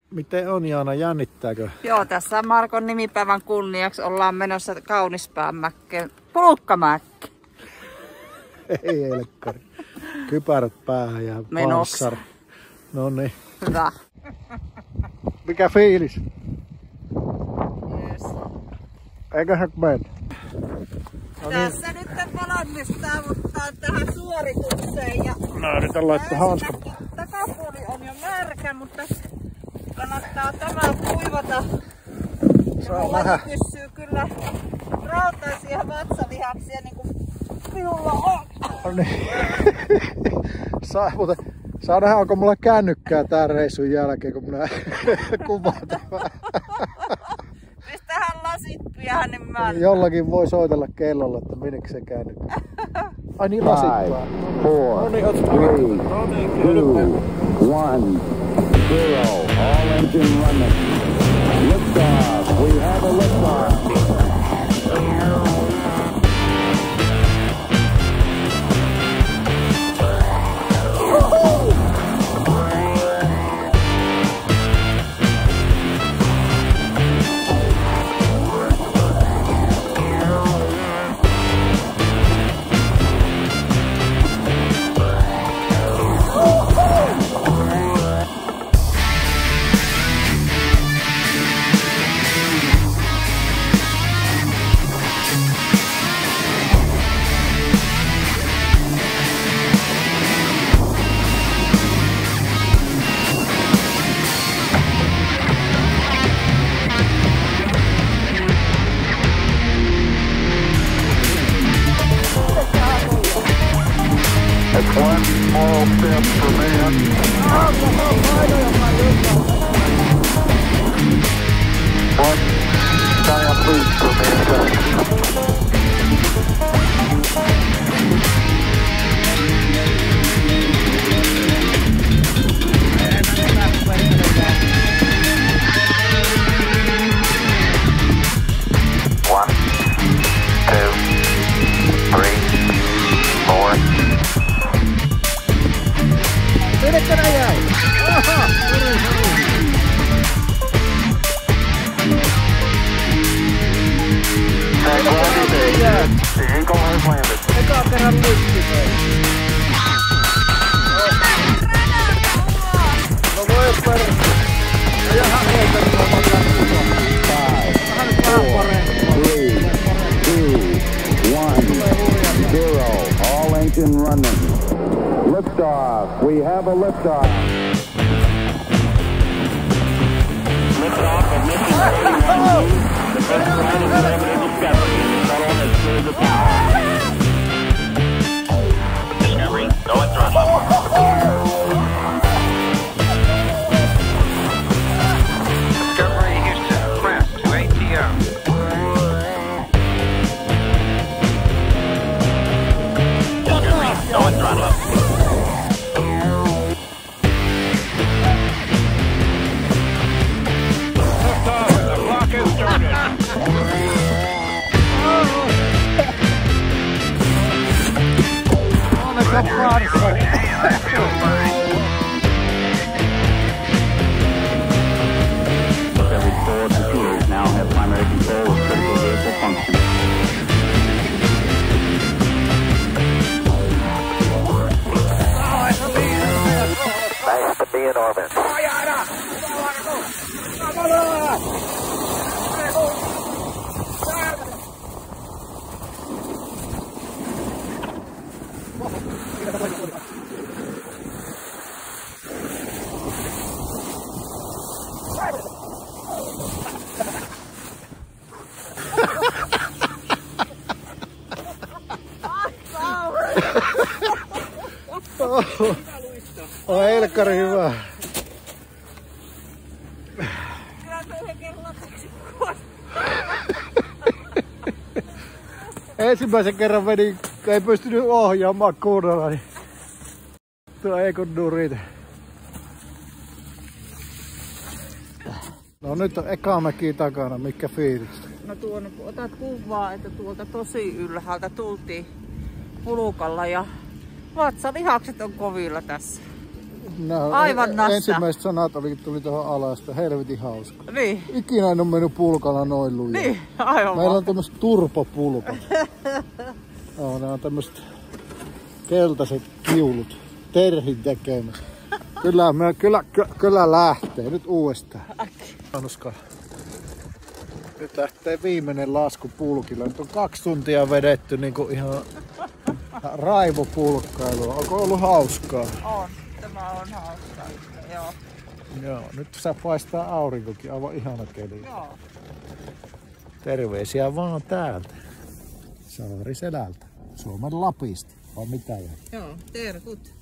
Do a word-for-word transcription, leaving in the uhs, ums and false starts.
Miten on, Jaana, jännittääkö? Joo, tässä Markon nimipäivän kunniaksi ollaan menossa Kaunispäämäkkeen Pulkkamäkki. Ei Elkkari. Kypärät päähän ja panssar. No niin. Hyvä. Mikä fiilis? Yes. Eiköhän mennä. No niin. Tässä nyt valmistaudutaan tähän suoritukseen. Ja no nyt on laittaa hanskat. Takapuoli on jo märkä, mutta kannattaa tämä kuivata. Mulla pysyy kyllä rautaisia vatsalihaksia niin kuin minulla on. No niin. Saa, mutta, saa nähdä, onko mulla kännykkää tän reissun jälkeen, kun minä kuvaan tämän. Pistähän lasit pian, niin mä... Jollakin voi soitella kellolla, että minnekin se kännykkä. Ai niin, lasit vaan. four, three, two, one, zero. All engine running. Liftoff. We have a liftoff. One small step for man. One giant leap for mankind. One, two, three, four. Pidätkö nää jäi? Aha! Eka kerran lytti toi. No voi perä. Ei ihan heitänyt oman jatkumaan. Vähän nyt vähän paremmin. three, two, one, zero. All engine running. Liftoff. We have a liftoff. Liftoff of Mission thirty-one. The first round of primitive discovery. Shuttle has cleared the tower. Discovery, go and throttle. Discovery, Houston, press to A T O. Discovery, go and throttle. Every four computers now have primary control of critical vehicle function. Nice to be in orbit. Oh, Elkkari, hyvä. Ensimmäisen kerran vedin, ei pystynyt ohjaamaan kunnolla, niin tuo ei kun nurit. No nyt on eka mäki takana, mikä fiilistä? No tuonne kun otat kuvaa, että tuolta tosi ylhäältä tultiin pulukalla ja vatsalihakset on kovilla tässä. nää, Aivan nassa. Ensimmäiset sanat oli, tuli tuohon alas, että helvetin hauska. Niin. Ikinä en ole mennyt pulkalla noin lujaa. Niin, aivan. Meillä on tämmöset turpopulkat. No, nämä on tämmöset keltaiset kiulut. Terhin tekemät. Kyllä, me, kyllä, kyllä, kyllä lähtee. Nyt uudestaan. Anuska. Nyt lähtee viimeinen lasku pulkilla. Nyt on kaksi tuntia vedetty niinku ihan raivopulkkailua. Onko ollut hauskaa? On. Tämä on hauskaa. Joo. Joo, nyt sä paistaa aurinkokin. Aivan ihana keli. Joo. Terveisiä vaan täältä. Saariselältä. Suomen Lapista. Vai mitä? Joo, terkut.